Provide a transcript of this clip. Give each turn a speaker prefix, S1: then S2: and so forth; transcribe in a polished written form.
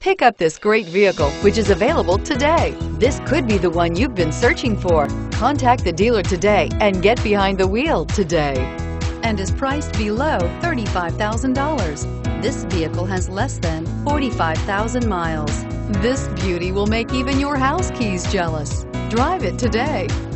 S1: Pick up this great vehicle, which is available today. This could be the one you've been searching for. Contact the dealer today and get behind the wheel today.
S2: And is priced below $35,000. This vehicle has less than 45,000 miles.
S1: This beauty will make even your house keys jealous. Drive it today.